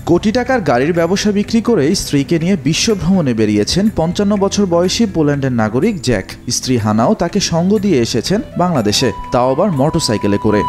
কোটি টাকার গাড়ির ব্যবসা বিক্রি করে স্ত্রীকে নিয়ে বিশ্ব ভ্রমণে বেরিয়েছেন ৫৫ বছর বয়সী পোল্যান্ডের নাগরিক জ্যাক। স্ত্রী হানাও তাকে সঙ্গ দিয়ে এসেছেন বাংলাদেশে, তাও আবার মোটরসাইকেলে করে।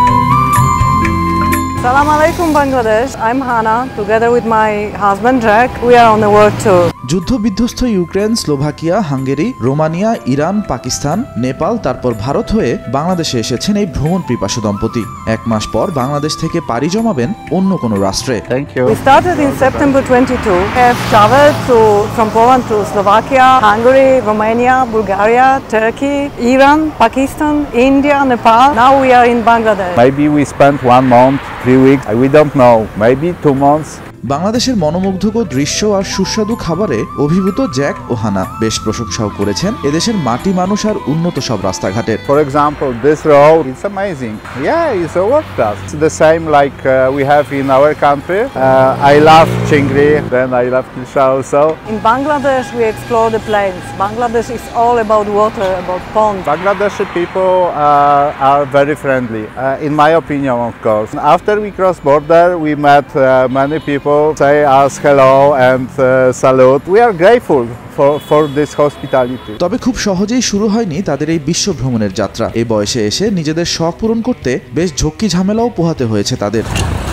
Assalamu alaikum Bangladesh. I'm Hana. Together with my husband Jack, we are on the world tour. যুদ্ধ বিধ্বস্ত Ukraine, Slovakia, Hungary, Romania, Iran, Pakistan, Nepal, তারপর ভারত হয়ে বাংলাদেশে এসেছেন এই ভ্রমণ পিপাসু দম্পতি। ১ মাস পর বাংলাদেশ থেকে পাড়ি জমাবেন অন্য কোনো রাষ্ট্রে। We started in September 22. Have traveled from Poland to Slovakia, Hungary, Romania, Bulgaria, Turkey, Iran, Pakistan, India, Nepal. Now we are in Bangladesh. Maybe we spent 1 month, 3 weeks. We don't know. Maybe 2 months. বাংলাদেশের মনোমুগ্ধকর দৃশ্য আর সুস্বাদু খাবারে অভিভূত Jack ও হানা বেশ প্রশংসাও করেছেন এদেশের মাটি মানুষ আর উন্নত সব রাস্তাঘাটের। For example, this road, it's amazing. Yeah, it's a world class. It's the same like we have in our country. I love Chingri, then I love Kilsha also. In Bangladesh, we explore the plains. Bangladesh is all about water, about ponds. Bangladeshi people are very friendly, in my opinion, of course. After we crossed border, we met many people. Say us hello and salute. We are grateful for this hospitality. তবে খুব সহজেই শুরু হয়নি তাদের এই বিশ্ব ভ্রমণের যাত্রা। এই বয়সে এসে নিজেদের শখ পূরণ করতে বেশ ঝক্কি ঝামেলাও পোহাতে হয়েছে তাদের।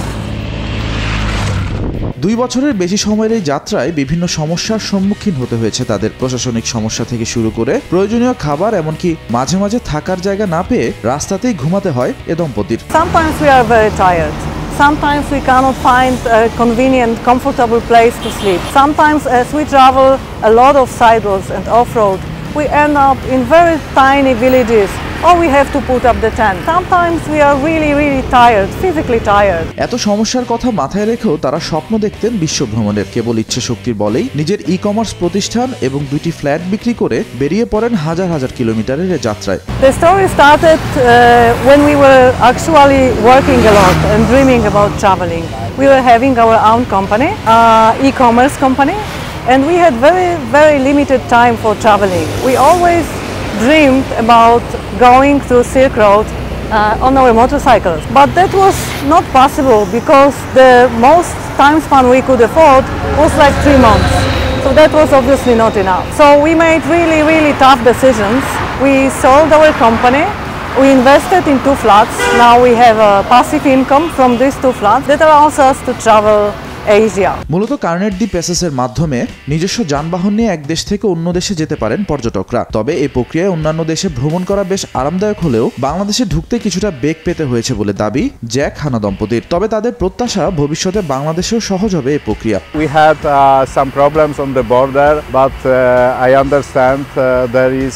2 বছরের বেশি সময়ের এই যাত্রায় বিভিন্ন সমস্যার সম্মুখীন হতে হয়েছে তাদের। প্রশাসনিক সমস্যা থেকে শুরু করে প্রয়োজনীয় খাবার, এমনকি মাঝে মাঝে থাকার জায়গা না পেয়ে রাস্তাতেই ঘুমাতে হয় এ দম্পতির। Sometimes we are very tired. Sometimes we cannot find a convenient, comfortable place to sleep. Sometimes as we travel a lot of side roads and off-road, we end up in very tiny villages or we have to put up the tent. Sometimes we are really tired, physically tired. এত সমস্যার কথা মাথায় রেখেও তারা স্বপ্ন দেখতেন বিশ্ব ভ্রমণের। কেবল ইচ্ছে শক্তির বলেই নিজের ই-কমার্স প্রতিষ্ঠান এবং 2টি ফ্ল্যাট বিক্রি করে বেরিয়ে পড়েন হাজার হাজার কিলোমিটারের এই যাত্রায়। The story started when we were actually working a lot and dreaming about traveling. We were having our own company, e-commerce company, and we had very limited time for traveling. We always dreamed about going to Silk Road on our motorcycles, but that was not possible because the most time span we could afford was like 3 months. So that was obviously not enough. So we made really tough decisions. We sold our company. We invested in 2 flats. Now we have a passive income from these 2 flats that allows us to travel Asia. মূলত carnet de প্যাসেজের মাধ্যমে নিজস্ব যানবাহন নিয়ে এক দেশ থেকে অন্য দেশে যেতে পারেন পর্যটকরা। তবে এই প্রক্রিয়ায় অন্যান্য দেশে ভ্রমণ করা বেশ আরামদায়ক হলেও বাংলাদেশে ঢুকতে কিছুটা বেগ পেতে হয়েছে বলে দাবি জ্যাক হানা দম্পতির। তবে তাদের প্রত্যাশা ভবিষ্যতে বাংলাদেশেও সহজ হবে এই প্রক্রিয়া। We had some problems on the border, but I understand there is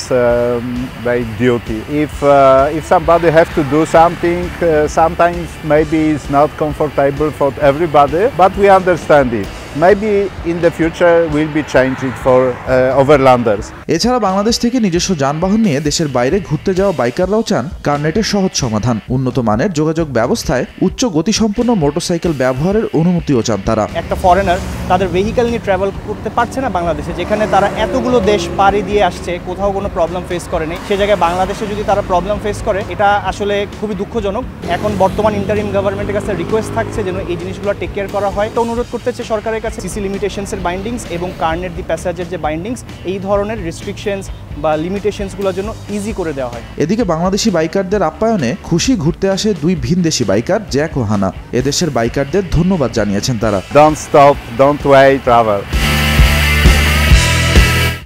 by duty. If somebody have to do something, sometimes maybe it's not comfortable for everybody, but we understand it. Maybe in the future we'll be changing for overlanders. এছাড়া বাংলাদেশ থেকে নিজস্ব যানবাহন নিয়ে দেশের বাইরে ঘুরতে যাওয়া বাইকাররাও চান কার্নেটের সহজ সমাধান। উন্নত মানের যোগাযোগ ব্যবস্থায় উচ্চ গতিসম্পন্ন মোটরসাইকেল ব্যবহারের অনুমতিও চান তারা। একটা ফরেনার তাদের ভেহিকেল নিয়ে ট্রাভেল করতে পারছে না বাংলাদেশে, যেখানে তারা এতগুলো দেশ পাড়ি দিয়ে আসছে, কোথাও কোনো প্রবলেম ফেস করেনি। সে জায়গায় বাংলাদেশে যদি তারা প্রবলেম ফেস করে, এটা আসলে খুবই দুঃখজনক। এখন বর্তমান ইন্টারিম গভর্নমেন্টের কাছে রিকোয়েস্ট থাকছে যেন এই জিনিসগুলো টেক কেয়ার করা হয়। তো অনুরোধ করতেছে সরকারের কাছে সিসি লিমিটেশনসের বাইন্ডিংস এবং কার্নেট দি প্যাসেজের যে বাইন্ডিংস, এই ধরনের রেস্ট্রিকশনস বা লিমিটেশনসগুলোর জন্য ইজি করে দেওয়া হয়। এদিকে বাংলাদেশি বাইকারদের আপ্যায়নে খুশি ঘুরতে আসে 2 ভিনদেশি বাইকার জ্যাক ও হানা। এদেশের বাইকারদের ধন্যবাদ জানিয়েছেন তারা। Don't stop, don't wait, travel.